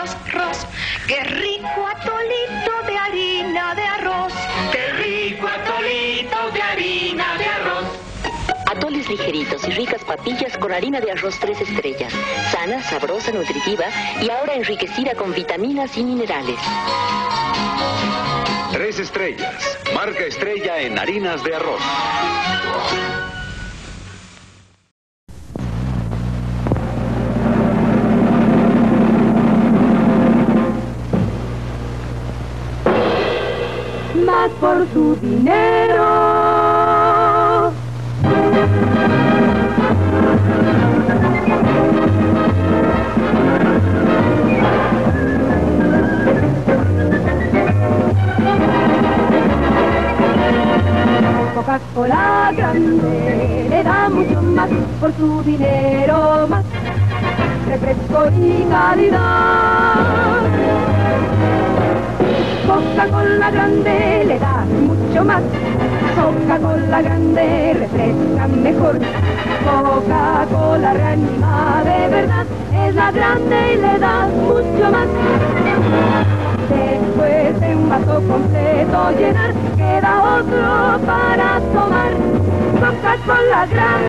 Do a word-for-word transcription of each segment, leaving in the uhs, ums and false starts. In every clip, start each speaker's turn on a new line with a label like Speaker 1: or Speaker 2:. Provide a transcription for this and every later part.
Speaker 1: ros, ros. Qué rico atolito de harina de arroz.
Speaker 2: Qué rico atolito de harina de arroz.
Speaker 3: Atoles ligeritos y ricas papillas con harina de arroz tres estrellas. Sana, sabrosa, nutritiva y ahora enriquecida con vitaminas y minerales.
Speaker 4: Tres estrellas. Marca estrella en harinas de arroz.
Speaker 5: Más por su dinero. Coca-Cola grande le da mucho más por su dinero, más refresco y calidad. Coca-Cola grande le da mucho más. Coca-Cola grande refresca mejor. Coca-Cola reanima de verdad. Es la grande y le da mucho más. Después de un vaso completo llenar, queda otro para tomar. Coca-Cola grande.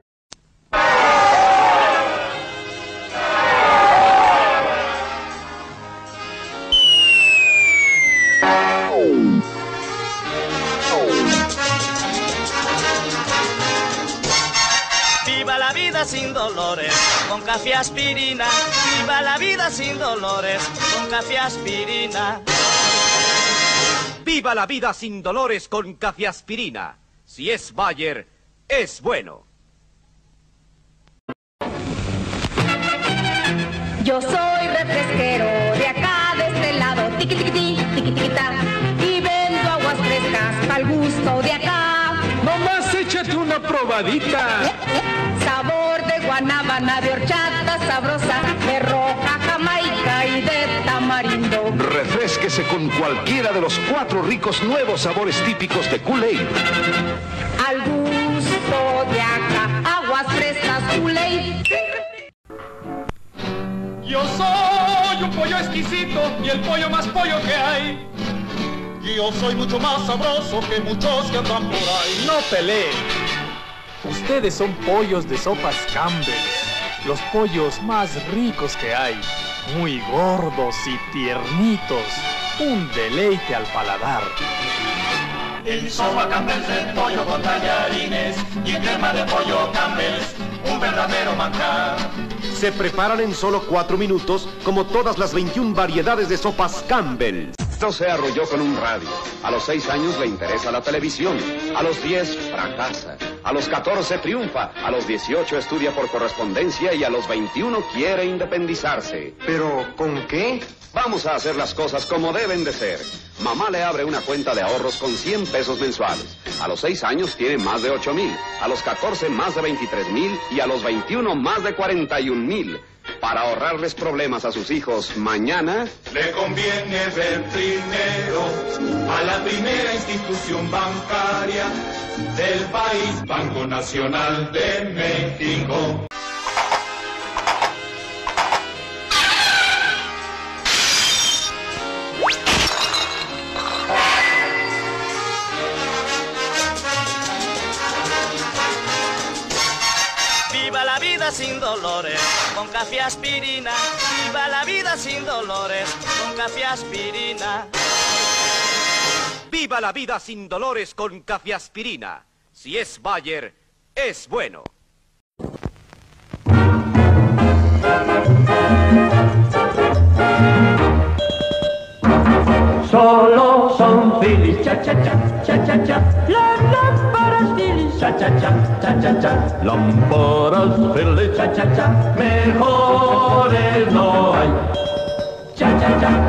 Speaker 6: Viva la vida sin dolores, con café aspirina. Viva la vida sin dolores, con café aspirina.
Speaker 7: Viva la vida sin dolores con café aspirina. Si es Bayer, es bueno.
Speaker 8: Yo soy refresquero de acá, de este lado, tiqui tiqui tiqui tiqui tiquita, y vendo aguas frescas al gusto de acá.
Speaker 9: Nomás échate una probadita.
Speaker 8: Sabor de guanábana, de horchata sabrosa, de roja jamaica y de tamarindo.
Speaker 4: Refrésquese con cualquiera de los cuatro ricos nuevos sabores típicos de Kool-Aid.
Speaker 8: Al gusto de acá, aguas frescas Kool-Aid.
Speaker 10: Yo soy un pollo exquisito y el pollo más pollo que hay. Yo soy mucho más sabroso que muchos que andan por ahí.
Speaker 9: No peleen. Ustedes son pollos de sopas Campbell's. Los pollos más ricos que hay. Muy gordos y tiernitos. Un deleite al paladar.
Speaker 10: En sopa Campbell's el pollo con tallarines y en crema de pollo Campbell's, un verdadero manjar.
Speaker 11: Se preparan en solo cuatro minutos, como todas las veintiuna variedades de sopas Campbell's.
Speaker 4: No se arrolló con un radio. A los seis años le interesa la televisión. A los diez fracasa. A los catorce triunfa. A los dieciocho estudia por correspondencia y a los veintiuno quiere independizarse.
Speaker 11: ¿Pero con qué?
Speaker 4: Vamos a hacer las cosas como deben de ser. Mamá le abre una cuenta de ahorros con cien pesos mensuales. A los seis años tiene más de ocho mil. A los catorce más de veintitrés mil y a los veintiuno más de cuarenta y un mil. Para ahorrarles problemas a sus hijos mañana,
Speaker 10: le conviene ver primero a la primera institución bancaria del país, Banco Nacional de México.
Speaker 6: Viva la vida sin dolores, con café aspirina. Viva la vida sin dolores, con café aspirina.
Speaker 7: Viva la vida sin dolores con café aspirina. Si es Bayer, es bueno.
Speaker 2: Solo son Phillies, cha cha cha, cha cha cha. Las lámparas Phillies, cha cha cha, cha cha cha. Lámparas Phillies, cha cha cha. Mejores no hay. Cha cha cha.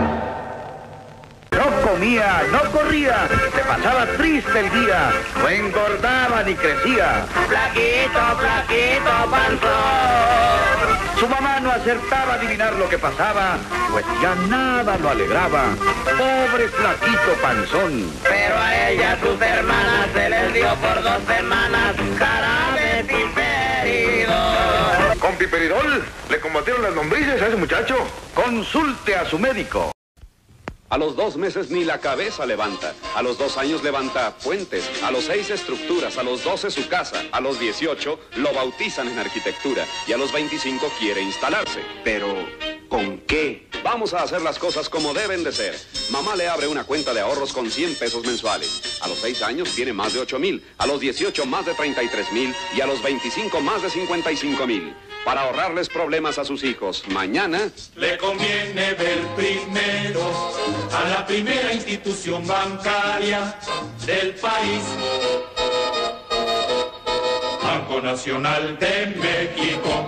Speaker 12: No comía, no corría, se pasaba triste el día, no engordaba ni crecía.
Speaker 2: Flaquito, flaquito, panzón.
Speaker 12: Su mamá no acertaba a adivinar lo que pasaba, pues ya nada lo alegraba. Pobre flaquito panzón.
Speaker 2: Pero a ella, sus hermanas, se les dio por dos semanas jarabe sin
Speaker 12: Gliperidol. Le combatieron las lombrices a ese muchacho. Consulte a su médico.
Speaker 4: A los dos meses ni la cabeza levanta. A los dos años levanta puentes. A los seis estructuras. A los doce su casa. A los dieciocho lo bautizan en arquitectura. Y a los veinticinco quiere instalarse. Pero, ¿con qué? Vamos a hacer las cosas como deben de ser. Mamá le abre una cuenta de ahorros con cien pesos mensuales. A los seis años tiene más de ocho mil. A los dieciocho más de treinta y tres mil. Y a los veinticinco más de cincuenta y cinco mil. Para ahorrarles problemas a sus hijos. Mañana
Speaker 10: le conviene ver primero a la primera institución bancaria del país, Banco Nacional de México.